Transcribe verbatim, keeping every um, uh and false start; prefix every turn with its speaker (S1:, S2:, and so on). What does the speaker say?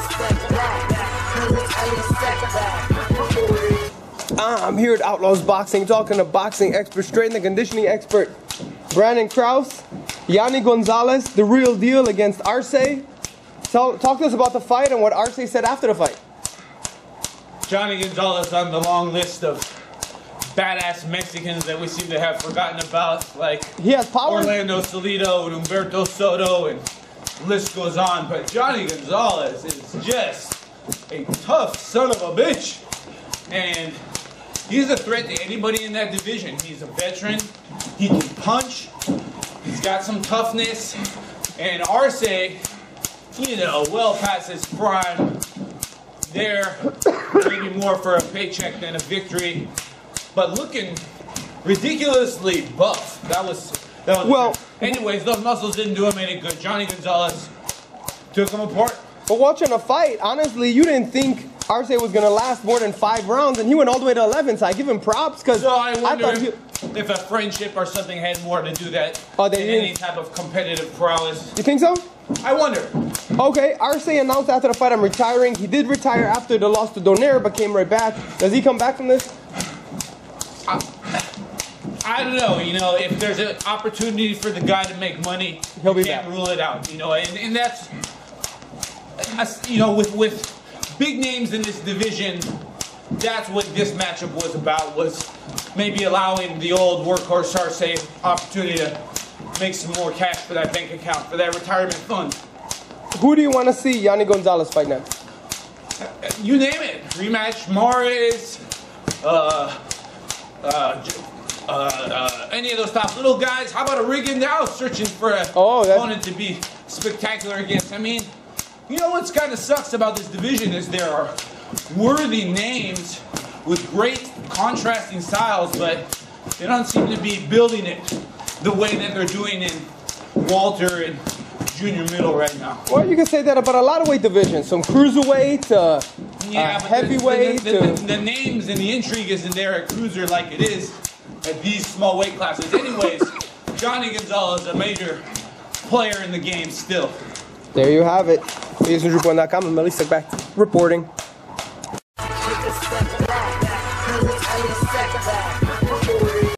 S1: I'm here at Outlaws Boxing, talking to boxing expert, strength and conditioning expert Brandon Krause, Yanni Gonzalez, the real deal against Arce. Tell, talk to us about the fight and what Arce said after the fight.
S2: Johnny Gonzalez on the long list of badass Mexicans that we seem to have forgotten about, like
S1: he has power.
S2: Orlando Salido and Humberto Soto, and the list goes on. But Johnny Gonzalez is just a tough son of a bitch, and he's a threat to anybody in that division. He's a veteran. He can punch. He's got some toughness. And Arce, you know, well past his prime. There, maybe more for a paycheck than a victory. But looking ridiculously buff. That was, that was
S1: well.
S2: Anyways, those muscles didn't do him any good. Johnny Gonzalez took him apart.
S1: But watching a fight, honestly, you didn't think Arce was going to last more than five rounds, and he went all the way to eleven, so I give him props. Cause
S2: so I wonder
S1: I thought
S2: if, if a friendship or something had more to do that
S1: oh,
S2: than any type of competitive prowess.
S1: You think so?
S2: I wonder.
S1: Okay, Arce announced after the fight, I'm retiring. He did retire after the loss to Donaire, but came right back. Does he come back from this?
S2: I, I don't know. You know, if there's an opportunity for the guy to make money,
S1: he'll be
S2: you can't
S1: back.
S2: rule it out. You know, and, and that's, you know, with with big names in this division, that's what this matchup was about, was maybe allowing the old workhorse Arce opportunity to make some more cash for that bank account, for that retirement fund.
S1: Who do you want to see Yanni Gonzalez fight next?
S2: You name it. Rematch, Mares, uh, uh, uh, uh, any of those top little guys. How about a Rigo now searching for an
S1: oh,
S2: opponent to be spectacular against? I mean, you know what's kind of sucks about this division is there are worthy names with great contrasting styles, but they don't seem to be building it the way that they're doing in Walter and Junior Middle right now.
S1: Well, you can say that about a lot of weight divisions, from cruiserweight to
S2: yeah,
S1: uh, heavyweight.
S2: The, the, the,
S1: to...
S2: the, the names and the intrigue isn't there at cruiser like it is at these small weight classes. Anyways, Johnny Gonzalez, a major player in the game still.
S1: There you have it. EsNews dot com and Melissa back reporting.